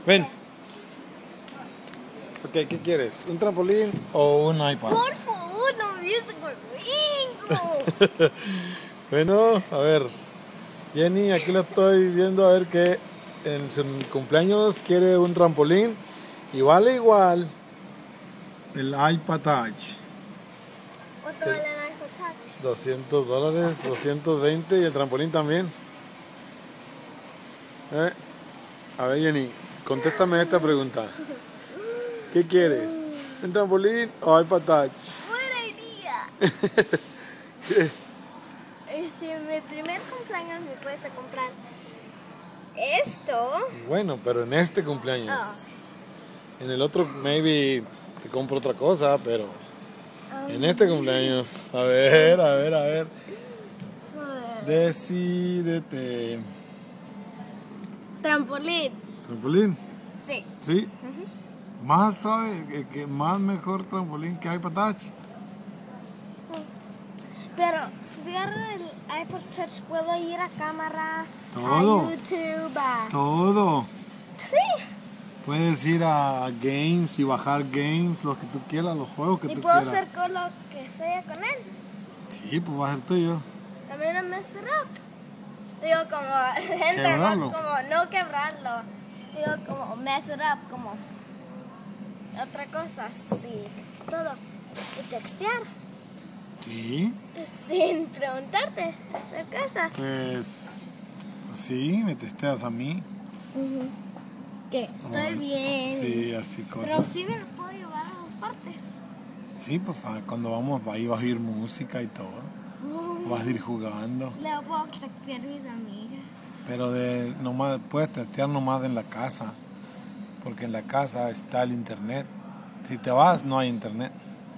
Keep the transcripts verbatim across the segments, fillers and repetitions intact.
Ven. Ok, ¿qué quieres? ¿Un trampolín o un iPad? Por favor, no me vienes conmigo. Bueno, a ver. Jenny, aquí la estoy viendo a ver que en su cumpleaños quiere un trampolín y vale igual el iPad Touch. ¿Cuánto vale el iPod Touch? doscientos dólares, doscientos veinte y el trampolín también. ¿Eh? A ver, Jenny, contéstame esta pregunta. ¿Qué quieres? ¿Un trampolín o iPad Touch? Buena idea. ¿Qué? Y si en mi primer cumpleaños me puedes comprar esto. Bueno, pero en este cumpleaños. Oh. En el otro, maybe te compro otra cosa, pero Oh. en este cumpleaños. A ver, a ver, a ver. A ver. Decídete. Trampolín. ¿Trampolín? Sí. ¿Sí? Uh-huh. ¿Más sabe que, que más mejor trampolín que iPad Touch? Pero si agarro el iPod Touch puedo ir a cámara, Todo. a YouTube, a... Todo. Sí. Puedes ir a games y bajar games, lo que tú quieras, los juegos que Y tú puedo quieras. hacer con lo que sea con él. Sí, pues va a ser tuyo. También a mess it up. Digo como, entre, no, como no quebrarlo. Digo como mess it up, como otra cosa, sí, todo. Y textear. Sí. Sin preguntarte, hacer cosas. Pues sí, me testeas a mí. Uh-huh. ¿Qué? Estoy Oh, bien. Sí, así cosas. Pero sí me lo puedo llevar a las partes. Sí, pues cuando vamos ahí vas a oír música y todo. Uh, Vas a ir jugando. Le puedo textear a mis amigas. Pero de nomás puedes testear nomás en la casa. Porque en la casa está el internet. Si te vas no hay internet.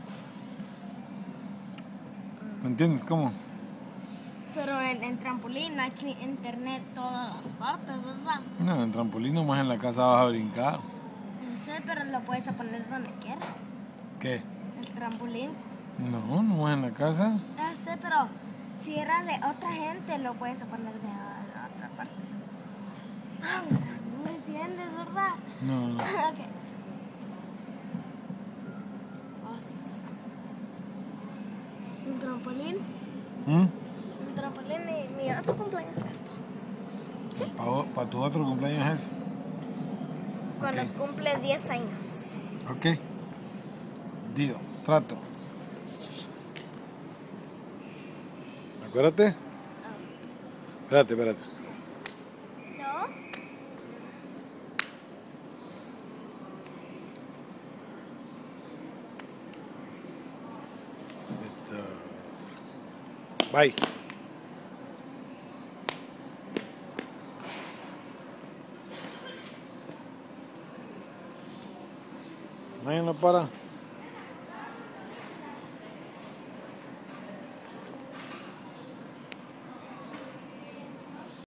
¿Me entiendes cómo? Pero en, en trampolín hay internet todas las partes, ¿verdad? No, en trampolín nomás en la casa vas a brincar. No sé, pero lo puedes poner donde quieras. ¿Qué? El trampolín. No, nomás en la casa. No sé, pero si era de otra gente, lo puedes poner de la otra parte. Ah, no me entiendes, ¿verdad? No. Ok. Un trampolín. ¿Mm? Un trampolín y mi otro cumpleaños es esto. ¿Sí? ¿Para pa tu otro cumpleaños es? Cuando Okay. cumple diez años. Ok. Digo, trato. Acuérdate. Oh. Espérate, espérate. ¿No? Esto. Bye. Nadie no para.